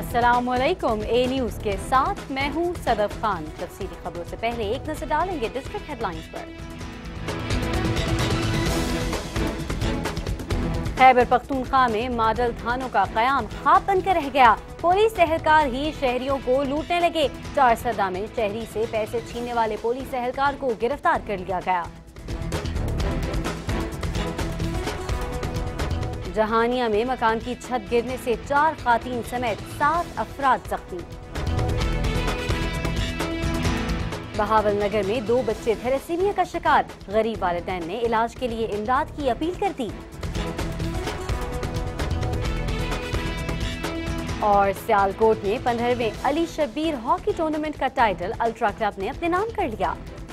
अस्सलामुअलैकुम। ए न्यूज़ के साथ मैं हूं सदफ खान। तफसीली खबरों से पहले एक नजर डालेंगे डिस्ट्रिक्ट हेडलाइंस पर। खैबर पख्तूनख्वा में मॉडल थानों का कयाम ख्वाब बनकर रह गया। पुलिस एहलकार ही शहरियों को लूटने लगे। चारसदा में शहरी से पैसे छीनने वाले पुलिस एहलकार को गिरफ्तार कर लिया गया। जहानिया में मकान की छत गिरने से 4 खातीन समेत 7 अफराद जख्मी। बहावलनगर में 2 बच्चे थैलेसीमिया का शिकार। गरीब वालिदैन ने इलाज के लिए इमदाद की अपील कर दी। और सियालकोट में 15वें अली शब्बीर हॉकी टूर्नामेंट का टाइटल अल्ट्रा क्लब ने अपने नाम कर लिया।